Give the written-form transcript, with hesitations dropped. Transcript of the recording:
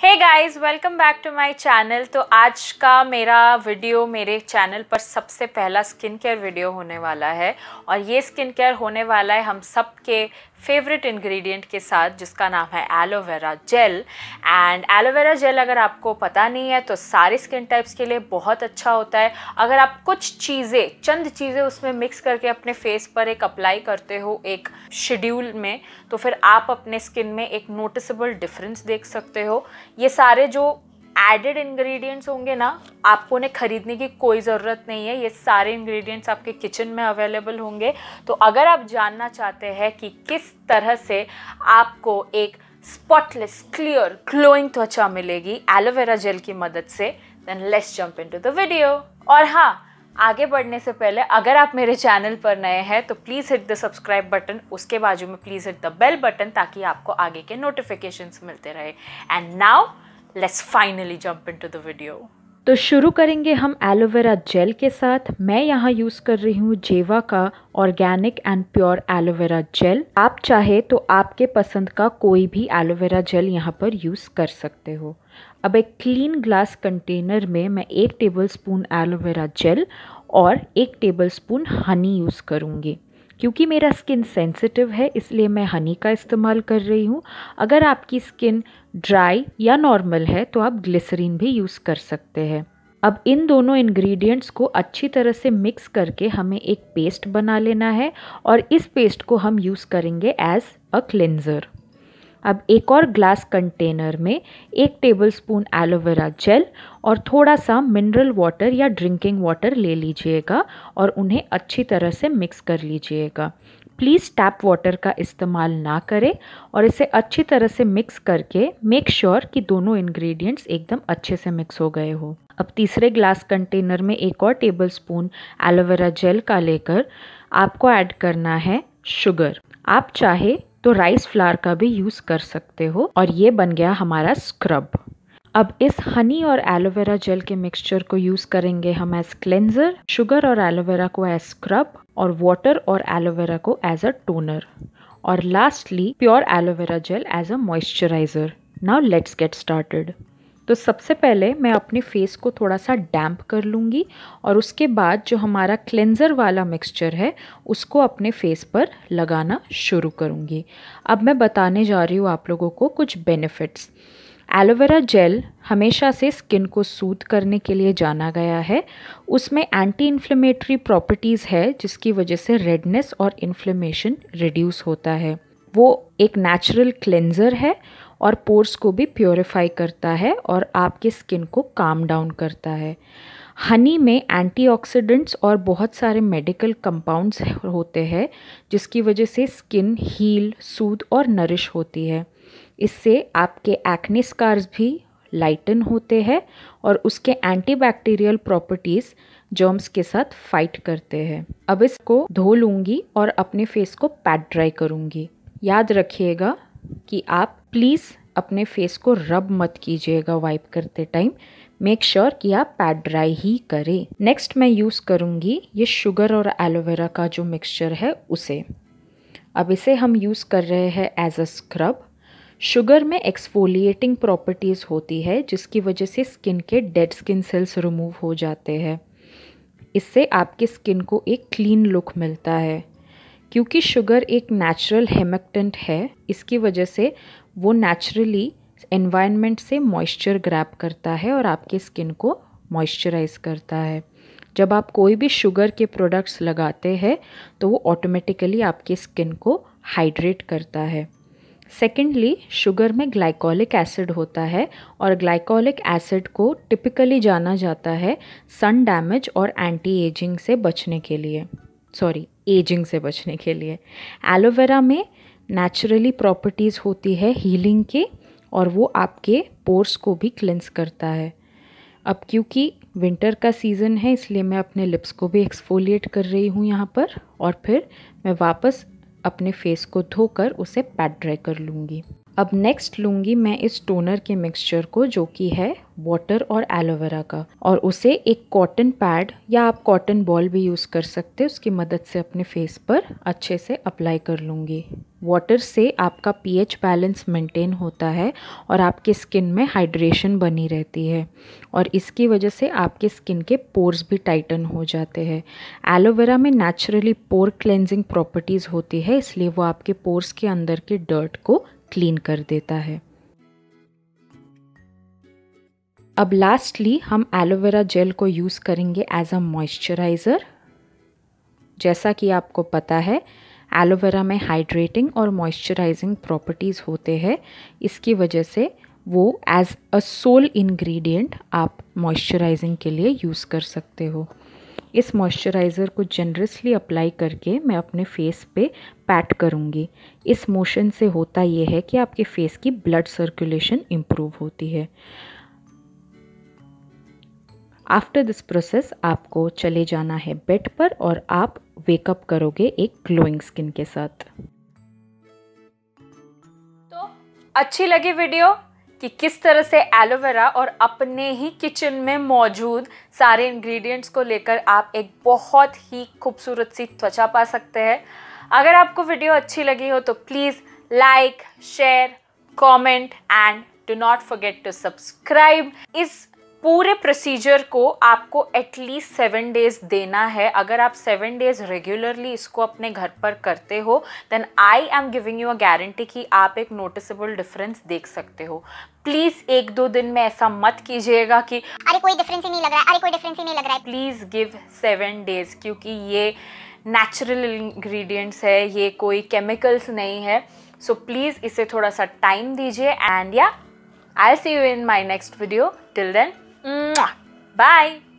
Hey guys, welcome back to my channel. तो आज का मेरा वीडियो मेरे चैनल पर सबसे पहला स्किन केयर वीडियो होने वाला है और ये स्किन केयर होने वाला है हम सब के फेवरेट इंग्रेडिएंट के साथ, जिसका नाम है aloe vera gel. And aloe vera gel अगर आपको पता नहीं है तो सारी स्किन टाइप्स के लिए बहुत अच्छा होता है। अगर आप चंद चीज़ें उसमें मिक्स करके अपने फेस पर एक अप्लाई करते हो एक शेड्यूल में, तो फिर आप अपने स्किन में एक नोटिसेबल डिफरेंस देख सकते हो। ये सारे जो एडेड इंग्रेडिएंट्स होंगे ना, आपको उन्हें खरीदने की कोई ज़रूरत नहीं है। ये सारे इंग्रेडिएंट्स आपके किचन में अवेलेबल होंगे। तो अगर आप जानना चाहते हैं कि किस तरह से आपको एक स्पॉटलेस, क्लियर, ग्लोइंग त्वचा मिलेगी एलोवेरा जेल की मदद से, then let's jump into the video. और हाँ, आगे बढ़ने से पहले अगर आप मेरे चैनल पर नए हैं तो please hit the subscribe button, उसके बाजू में please hit the bell button, ताकि आपको आगे के नोटिफिकेशंस मिलते रहे। And now let's finally jump into the video. तो शुरू करेंगे हम एलोवेरा जेल के साथ। मैं यहाँ यूज़ कर रही हूँ जेवा का organic and pure aloe vera gel. आप चाहे तो आपके पसंद का कोई भी एलोवेरा जेल यहाँ पर यूज़ कर सकते हो। अब एक क्लीन ग्लास कंटेनर में मैं 1 टेबलस्पून एलोवेरा जेल और 1 टेबलस्पून हनी यूज़ करूँगी। क्योंकि मेरा स्किन सेंसिटिव है इसलिए मैं हनी का इस्तेमाल कर रही हूँ। अगर आपकी स्किन ड्राई या नॉर्मल है तो आप ग्लिसरीन भी यूज़ कर सकते हैं। अब इन दोनों इंग्रेडिएंट्स को अच्छी तरह से मिक्स करके हमें एक पेस्ट बना लेना है और इस पेस्ट को हम यूज़ करेंगे एज अ क्लेंजर। अब एक और ग्लास कंटेनर में 1 टेबलस्पून एलोवेरा जेल और थोड़ा सा मिनरल वाटर या ड्रिंकिंग वाटर ले लीजिएगा और उन्हें अच्छी तरह से मिक्स कर लीजिएगा। प्लीज़ टैप वाटर का इस्तेमाल ना करें और इसे अच्छी तरह से मिक्स करके मेक श्योर कि दोनों इंग्रेडिएंट्स एकदम अच्छे से मिक्स हो गए हो। अब तीसरे ग्लास कंटेनर में 1 और टेबलस्पून एलोवेरा जेल का लेकर आपको ऐड करना है शुगर। आप चाहे तो राइस फ्लावर का भी यूज़ कर सकते हो और ये बन गया हमारा स्क्रब। अब इस हनी और एलोवेरा जेल के मिक्सचर को यूज़ करेंगे हम एज क्लेंजर, शुगर और एलोवेरा को एज स्क्रब और वाटर और एलोवेरा को एज अ टोनर, और lastly pure aloe vera gel as a moisturiser. Now let's get started. तो सबसे पहले मैं अपने फेस को थोड़ा सा डैम्प कर लूँगी और उसके बाद जो हमारा क्लेंज़र वाला मिक्सचर है उसको अपने फेस पर लगाना शुरू करूँगी। अब मैं बताने जा रही हूँ आप लोगों को कुछ बेनिफिट्स। एलोवेरा जेल हमेशा से स्किन को सूद करने के लिए जाना गया है। उसमें एंटी इन्फ्लेमेटरी प्रॉपर्टीज़ है जिसकी वजह से रेडनेस और इन्फ्लेमेशन रिड्यूस होता है। वो एक नेचुरल क्लेंज़र है और पोर्स को भी प्योरीफाई करता है और आपके स्किन को काम डाउन करता है। हनी में एंटीऑक्सीडेंट्स और बहुत सारे मेडिकल कंपाउंड्स होते हैं जिसकी वजह से स्किन हील, सूद और नरिश होती है। इससे आपके एक्ने स्कार्स भी लाइटन होते हैं और उसके एंटीबैक्टीरियल प्रॉपर्टीज़ जर्म्स के साथ फाइट करते हैं। अब इसको धो लूँगी और अपने फेस को पैट ड्राई करूँगी। याद रखिएगा कि आप प्लीज़ अपने फेस को रब मत कीजिएगा वाइप करते टाइम। मेक श्योर कि आप पैट ड्राई ही करें। नेक्स्ट मैं यूज़ करूँगी ये शुगर और एलोवेरा का जो मिक्सचर है उसे। अब इसे हम यूज़ कर रहे हैं एज अ स्क्रब। शुगर में एक्सफोलिएटिंग प्रॉपर्टीज़ होती है जिसकी वजह से स्किन के डेड स्किन सेल्स रिमूव हो जाते हैं। इससे आपके स्किन को एक क्लीन लुक मिलता है। क्योंकि शुगर एक नेचुरल हेमेक्टेंट है, इसकी वजह से वो नेचुरली एनवायरनमेंट से मॉइस्चर ग्रैब करता है और आपके स्किन को मॉइस्चराइज करता है। जब आप कोई भी शुगर के प्रोडक्ट्स लगाते हैं तो वो ऑटोमेटिकली आपके स्किन को हाइड्रेट करता है। सेकेंडली, शुगर में ग्लाइकोलिक एसिड होता है और ग्लाइकोलिक एसिड को टिपिकली जाना जाता है सन डैमेज और एंटी एजिंग से बचने के लिए, एजिंग से बचने के लिए। एलोवेरा में नेचुरली प्रॉपर्टीज़ होती है हीलिंग के और वो आपके पोर्स को भी क्लेंस करता है। अब क्योंकि विंटर का सीज़न है इसलिए मैं अपने लिप्स को भी एक्सफोलिएट कर रही हूँ यहाँ पर, और फिर मैं वापस अपने फेस को धोकर उसे पैट ड्राई कर लूँगी। अब नेक्स्ट लूँगी मैं इस टोनर के मिक्सचर को, जो कि है वाटर और एलोवेरा का, और उसे एक कॉटन पैड या आप कॉटन बॉल भी यूज़ कर सकते हैं, उसकी मदद से अपने फेस पर अच्छे से अप्लाई कर लूँगी। वाटर से आपका पीएच बैलेंस मेंटेन होता है और आपके स्किन में हाइड्रेशन बनी रहती है, और इसकी वजह से आपके स्किन के पोर्स भी टाइटन हो जाते हैं। एलोवेरा में नेचुरली पोर क्लेंजिंग प्रॉपर्टीज़ होती है, इसलिए वो आपके पोर्स के अंदर के डर्ट को क्लीन कर देता है। अब लास्टली हम एलोवेरा जेल को यूज़ करेंगे एज अ मॉइस्चराइज़र। जैसा कि आपको पता है, एलोवेरा में हाइड्रेटिंग और मॉइस्चराइजिंग प्रॉपर्टीज़ होते हैं, इसकी वजह से वो एज अ सोल इंग्रेडिएंट आप मॉइस्चराइजिंग के लिए यूज़ कर सकते हो। इस मॉइस्चराइज़र को जनरसली अप्लाई करके मैं अपने फेस पे पैट करूँगी। इस मोशन से होता ये है कि आपके फेस की ब्लड सर्कुलेशन इम्प्रूव होती है। आफ्टर दिस प्रोसेस आपको चले जाना है बेड पर और आप वेकअप करोगे एक ग्लोइंग स्किन के साथ। तो अच्छी लगी वीडियो कि किस तरह से एलोवेरा और अपने ही किचन में मौजूद सारे इंग्रेडिएंट्स को लेकर आप एक बहुत ही खूबसूरत सी त्वचा पा सकते हैं। अगर आपको वीडियो अच्छी लगी हो तो please like, share, comment and do not forget to subscribe. इस पूरे प्रोसीजर को आपको एटलीस्ट 7 डेज देना है। अगर आप 7 डेज रेगुलरली इसको अपने घर पर करते हो then I am giving you a guarantee कि आप एक नोटिसेबल डिफरेंस देख सकते हो। प्लीज़ 1-2 दिन में ऐसा मत कीजिएगा कि अरे कोई डिफरेंस ही नहीं लग रहा है, अरे कोई डिफरेंस ही नहीं लग रहा है। प्लीज़ गिव 7 डेज, क्योंकि ये नेचुरल इंग्रेडिएंट्स है, ये कोई केमिकल्स नहीं है। सो प्लीज़ इसे थोड़ा सा टाइम दीजिए एंड या I see you in my next video. Till then, bye.